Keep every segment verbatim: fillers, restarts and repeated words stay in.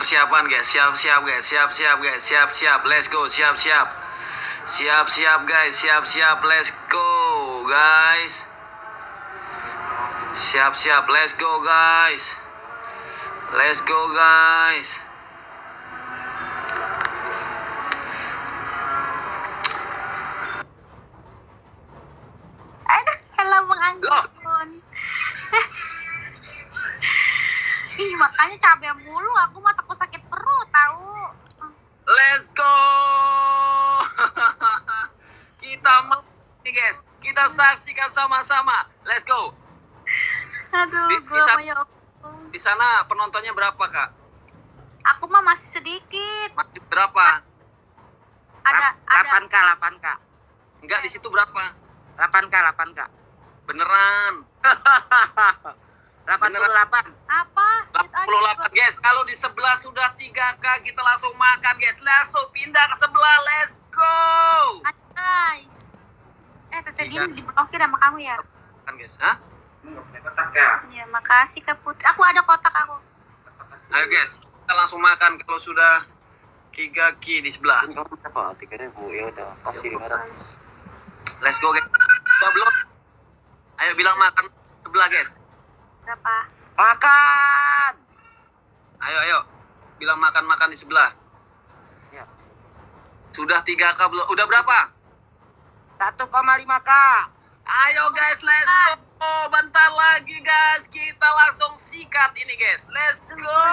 persiapan guys, siap-siap guys, siap-siap guys, siap-siap, let's go, siap-siap, siap-siap guys, siap-siap, let's go guys, siap-siap, let's go guys, let's go guys. Aduh, hello Bang Anggun. Ih, makanya capek mulu, aku mah takut sakit perut tahu. Let's go. Kita mau nih guys, kita saksikan sama-sama. Let's go. Aduh, Di- di gue sana- mau ya Allah. Di sana penontonnya berapa kak? Aku mah masih sedikit. Masih berapa? Ada ada delapan K, delapan K. Enggak, di situ berapa? delapan K, delapan K. Beneran. delapan puluh delapan. apa? delapan puluh delapan guys. Kalau di sebelah sudah tiga K, kita langsung makan guys. Langsung pindah ke sebelah. Let's go. Ayo, guys. Eh, Tete Tiga. Din diblokir sama kamu ya? Kan guys, hah? Ya, makasih Kak Putri. Aku ada kotak aku. Ayo guys, kita langsung makan kalau sudah tiga K di sebelah. Kamu berapa? Tiga ribu ya udah kasih lima ratus. Let's go guys. Udah belum? Ayo bilang makan sebelah guys. Berapa? Makan. Ayo ayo. Bilang makan-makan di sebelah. Ya. Sudah tiga K belum? Udah berapa? satu koma lima K. Ayo guys, let's go. Bentar lagi guys, kita langsung sikat ini guys. Let's go.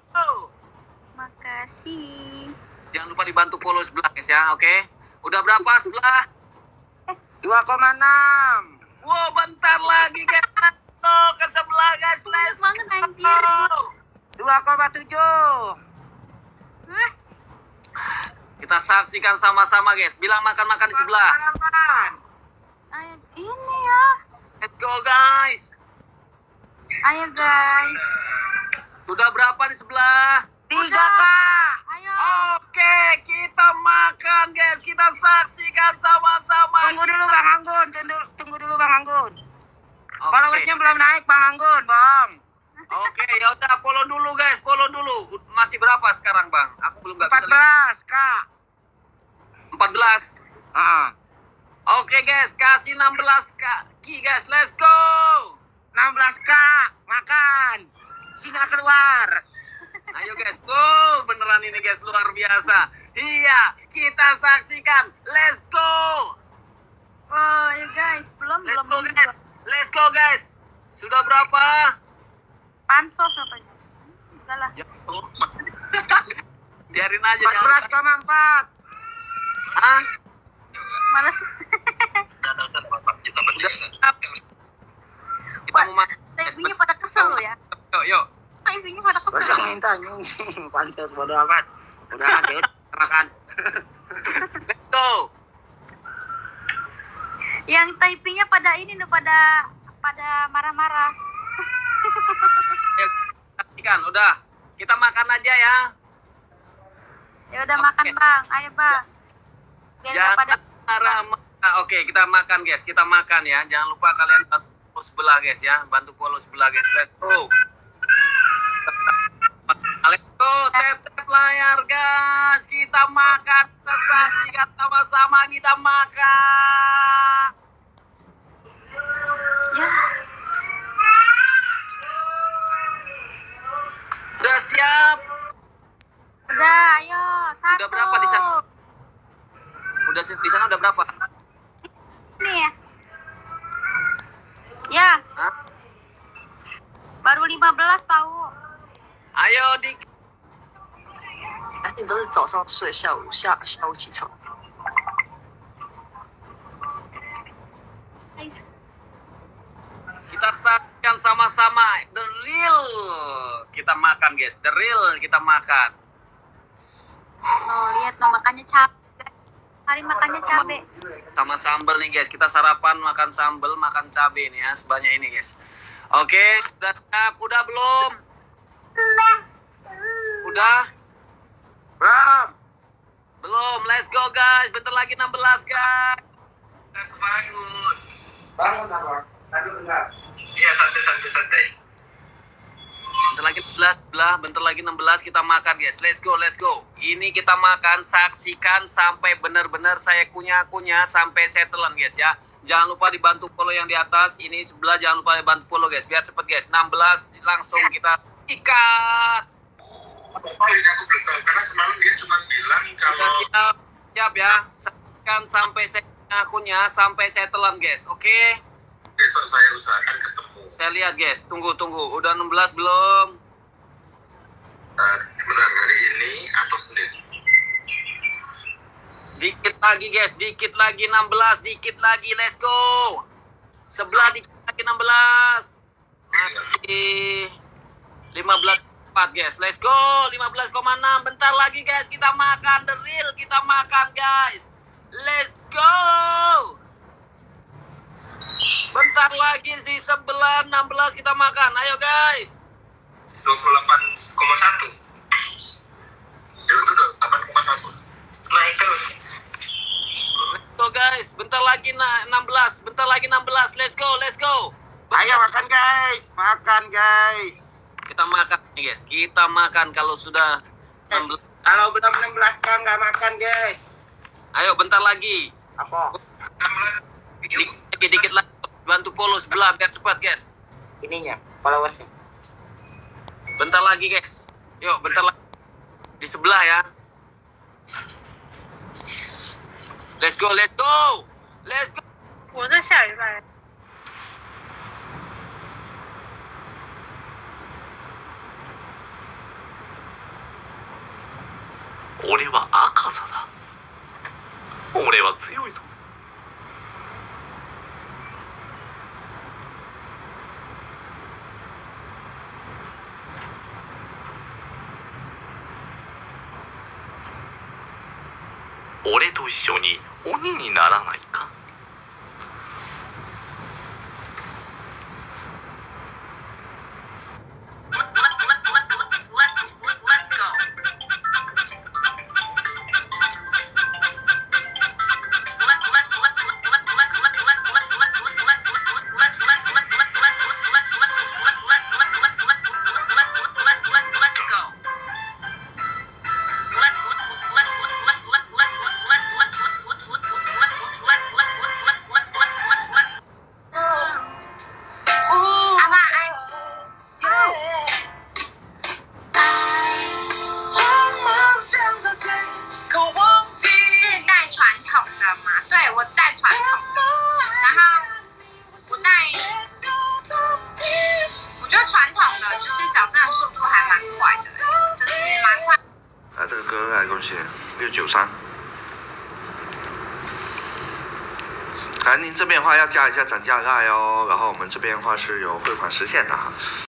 Makasih. Jangan lupa dibantu follow sebelah guys ya, oke? Udah berapa sebelah? dua koma enam. Wow, bentar lagi guys. Let's go ke sebelah guys. Let's Banget anjir. go. dua koma tujuh. Hah? Kita saksikan sama-sama guys. Bilang makan-makan di sebelah. delapan. Ayo ini ya. Let's go guys. Ayo guys. Sudah berapa di sebelah? tiga K. Ayo. Oke, kita makan guys. Kita saksikan sama-sama. Tunggu dulu Bang Anggun, tunggu, tunggu dulu Bang Anggun. Oke. Followersnya belum naik Bang Anggun, Bang. Oke, ya udah follow dulu guys, follow dulu. Masih berapa sekarang, Bang? Aku belum nggak bisa empat lihat. belas K. empat belas. Heeh. Oke guys, kasih enam belas kaki guys. Let's go. enam belas K. Makan. Singa keluar. Ayo guys, go. Beneran ini guys, luar biasa. Iya, kita saksikan. Let's go. Oh, ya guys, belum Let's belum go belum. guys. Let's go guys. Sudah berapa? Pansos apa ya? Enggak lah. Ya, oh, masih. Biarin aja. empat belas koma empat. Hah? Mana sih? Udah. Kita mau makan. Typingnya pada kesel lo ya. Yuk, yuk. Typingnya pada kesel. Udah minta nyung. Pansos bodo amat. Udah ada makan. Let's go. Yang typingnya pada ini nih pada pada marah-marah. Ya, saksikan, udah. Kita makan aja ya. Ya udah Oke. makan Bang. Ayo Bang. Biar nggak Jangan pada marah. Nah, oke, kita makan guys. Kita makan ya. Jangan lupa kalian bantu follow sebelah guys ya. Bantu follow sebelah guys. Let's go. Let's go. Tap tap layar guys. Kita makan. Kita saksikan sama-sama. Kita makan. ya. Udah siap. Udah, ayo. Satu. Udah berapa di sana? Udah di sana udah berapa? Ini ya. Ya, Hah? baru lima belas tahu. Ayo di. 但是你都是早上睡，下午下下午起床。 Guys. Kita saksikan sama-sama the real. Kita makan guys, the real kita makan. No, lihat no makannya capek. Hari makannya cabe. Sama sambal nih guys, kita sarapan makan sambal, makan cabai nih ya, sebanyak ini guys. Oke, udah siap, udah belum? Udah? Belum. Belum, let's go guys, bentar lagi enam belas guys. Bangun. Bangun, bangun. Tadi enggak. Iya, santai, santai, santai. Bentar lagi enam belas sebelah, bentar lagi enam belas kita makan guys. Let's go, let's go. Ini kita makan, saksikan sampai benar-benar saya kunyah-kunyah sampai setelan guys ya. Jangan lupa dibantu follow yang di atas. Ini sebelah jangan lupa dibantu follow guys. Biar cepet guys. enam belas langsung kita ikat. Apa ini aku belum tahu karena semalam dia cuma bilang kalau siap, siap ya. Saksikan sampai saya kunyah sampai setelan guys. Oke. Okay? besok saya usahakan ketemu. Saya lihat guys, tunggu tunggu, udah enam belas belum? Uh, sebentar hari ini atau Senin? Dikit lagi guys, dikit lagi enam belas, dikit lagi, let's go. Sebelah dikit lagi enam belas. Masih lima belas koma empat guys, let's go. lima belas koma enam, bentar lagi guys, kita makan the real, kita makan guys. Let's go. Bentar lagi sih sebelah enam belas kita makan. Ayo guys. dua puluh delapan koma satu. Ya itu udah delapan koma satu. Naik terus. Let's go guys. Bentar lagi nah enam belas. Bentar lagi enam belas. Let's go, let's go. Bentar. Ayo makan guys. Makan guys. Kita makan nih guys. Kita makan kalau sudah enam belas. Kalau belum enam belas kan nggak makan guys. Ayo bentar lagi. Apa? Dikit lagi, dikit lagi. Bantu follow sebelah biar cepat guys. Ininya, followersnya. Bentar lagi guys. Yuk bentar lagi. Di sebelah ya. Let's go, let's go. Let's go. 我在下礼拜。 俺は赤座だ。俺は強いぞ。俺と一緒に鬼にならないか。 六九三，可能您这边的话要加一下涨价盖哦，然后我们这边的话是有汇款实现的。